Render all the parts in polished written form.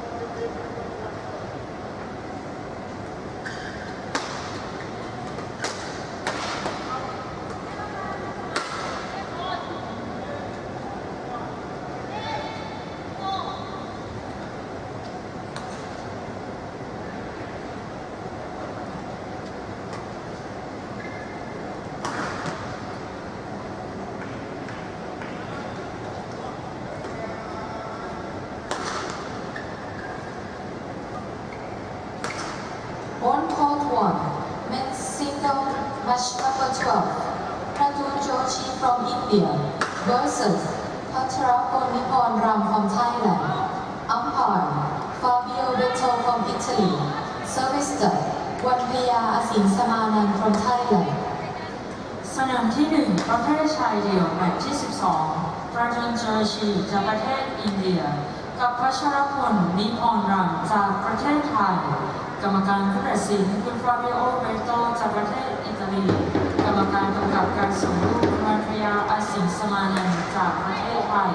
On court 1, men's single match number 12, Pratun Joshi from India versus Pattarapon Nippon Ram from Thailand. Umpire Fabio Beto from Italy. Service Wanpaya Asin Samanan from Thailand. สนามที่ 1 ประเภทชายเดี่ยวแมตช์ที่ 12 ประจุนเจอชีจากประเทศอินเดียกับพัชรพล นิพนธ์รัมจากประเทศไทยกรรมการผู้ตัดสินคุณฟาบิโอ เบโตจากประเทศอิตาลีกรรมการกำกับการส่งลูกวันพยาอาสิงสมานันท์จากประเทศไทย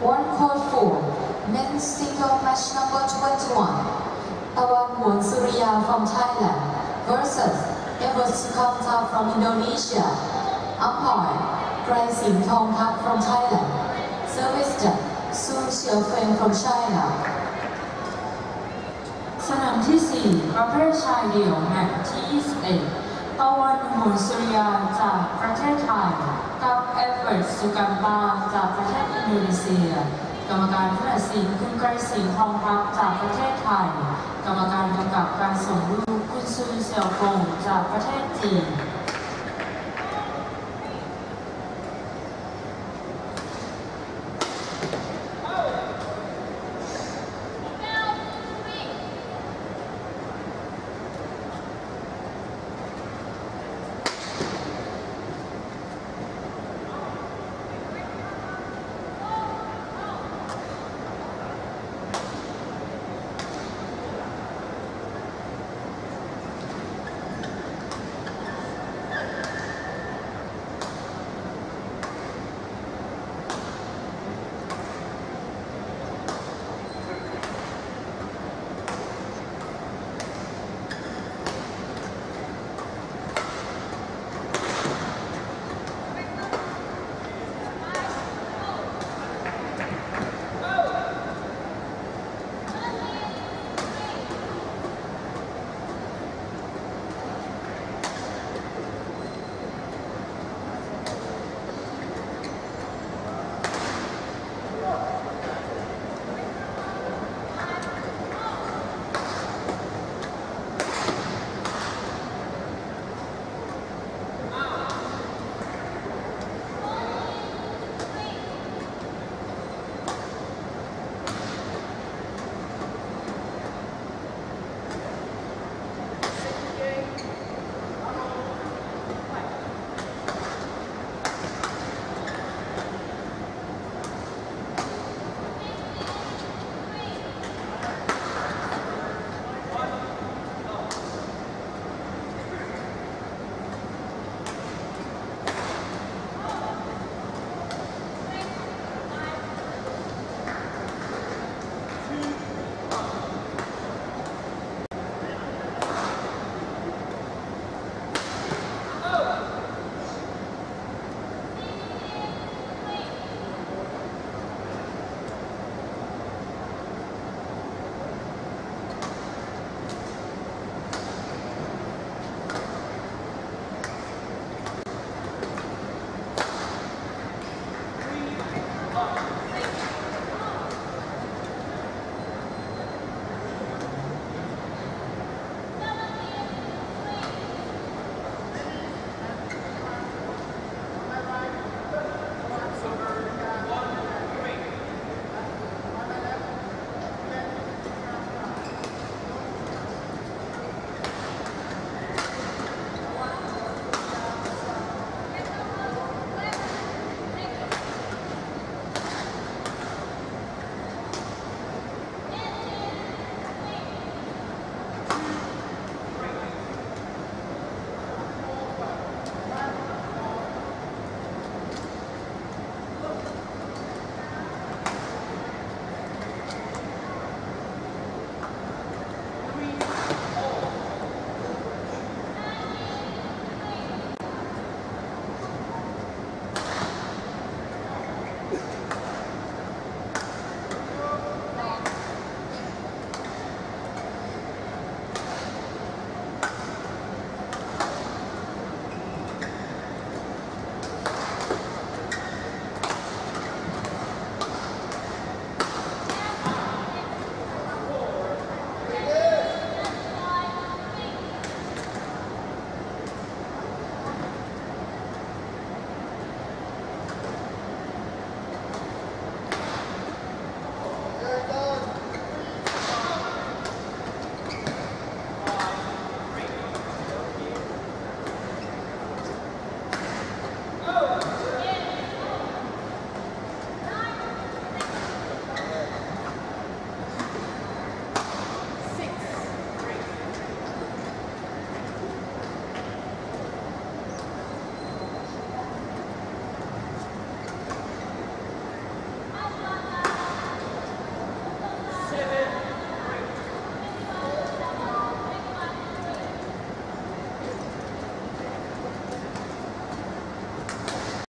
One Court 4 Men's Single Match Number 21 Tawan Muan Surya from Thailand versus Ever Sukamta from Indonesia. Umpire Krai Singh Thongthap from Thailand. Service judge Su Xiaofeng from China. สนามที่ 4 ประเภทชายเดี่ยวแมตช์ที่ 21 ตะวันหมุนสุริยาจากประเทศไทยกับเอเวอร์ตสุกันตาจากประเทศอินโดนีเซียกรรมการผู้ตัดสินคุณไกรสิงห์ทองทัพจากประเทศไทยกรรมการกำกับการส่งลูกคุณซูเซียวฟงจากประเทศจีน